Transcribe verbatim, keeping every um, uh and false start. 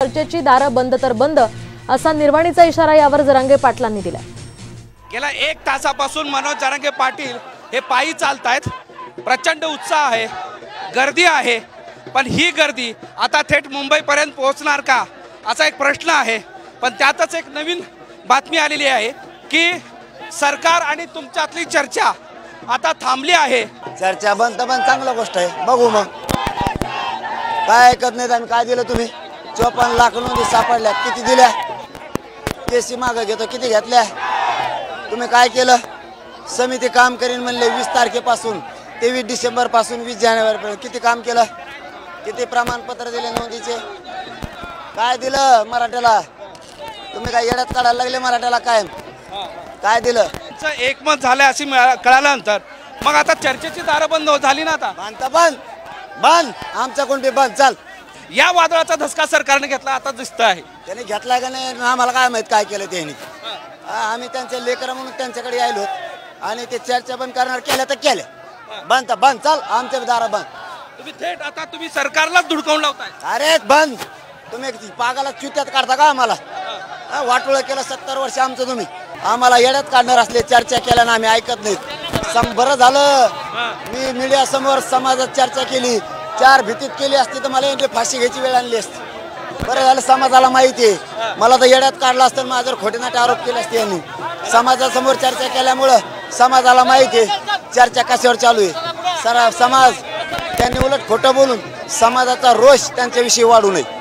चर्चेची दारं बंद तर बंद असा निर्वाणीचा इशारा यावर जरांगे पाटलांनी दिला। गेल्या एक तासापासून मनोज जरांगे पाटील हे पायी चालतायत। प्रचंड उत्साह आहे, गर्दी आहे, पण ही गर्दी आता थेट मुंबईपर्यंत पोहोचणार का असा एक प्रश्न आहे। पण त्यातच एक नवीन बातमी आलेली आहे की सरकार आणि तुमच्यातली चर्चा आता थांबली आहे। चर्चा बंद तर बंद चांगली गोष्ट आहे, बघू मग काय ऐकत नाही। आणि काय दिलं तुम्ही? चोपन्न लाख नोंदी सापडल्या, किती दिल्या? केसी मागं घेतो, किती घेतल्या? तुम्ही काय केलं? समिती काम करीन म्हणले वीस तारखेपासून तेवीस डिसेंबर पासून वीस जानेवारी पर्यंत किती काम केलं? किती प्रमाणपत्र दिले नोंदीचे? काय दिलं मराठ्याला? तुम्ही काय येड्यात काढायला लागले मराठ्याला? काय काय दिलं? एकमत झालं अशी कळाल्यानंतर मग आता चर्चेची दारं बंद झाली ना? आता बंद बंद बंद आमचा कोणती बंद चाल। या वादळाचा धसका सरकारने घेतला आता दिसत आहे। त्याने घेतला का नाही आम्हाला काय माहित काय केलं त्यांनी। आम्ही त्यांचे लेकर म्हणून त्यांच्याकडे यायलो आणि ते चर्चा बंद करणार केल्या तर केल्या, बंद तर बंद चाल। आमचे दारा बंद। तुम्ही थेट आता तुम्ही सरकारलाच धुडकावून लावताय। अरे बंद, तुम्ही पागाला चुत्यात काढता का आम्हाला? वाटोळं केलं सत्तर वर्ष आमचं तुम्ही। आम्हाला येड्यात काढणार असले चर्चा केल्या ना आम्ही ऐकत नाहीत। सम बरं झालं मी मीडिया समोर समाजात चर्चा केली, चार भीतीत केली असती तर मला यांची फाशी घ्यायची वेळ आणली असती। बरं झालं समाजाला माहिती आहे, मला तर येड्यात काढला असतं माझ्यावर खोटेनाटे आरोप केले असते यांनी। समाजासमोर चर्चा केल्यामुळं समाजाला माहिती आहे चर्चा कशावर चालू आहे। सर समाज त्यांनी उलट खोटं बोलून समाजाचा रोष त्यांच्याविषयी वाढू नये।